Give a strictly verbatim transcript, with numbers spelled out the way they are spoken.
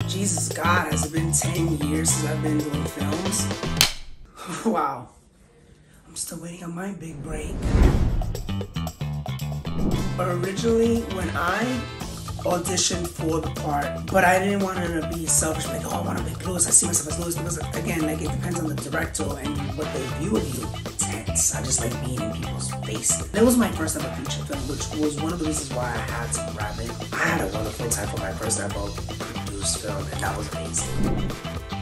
Jesus God, has it been ten years since I've been doing films? Wow. I'm still waiting on my big break. Originally, when I auditioned for the part, but I didn't want to be selfish, like, oh, I want to make Lewis. I see myself as Lewis because, again, like, it depends on the director and what they view of you. Tense. I just like being in people's faces. It was my first ever feature film, which was one of the reasons why I had to grab it. I had a wonderful time for my first ever produced film, and that was amazing.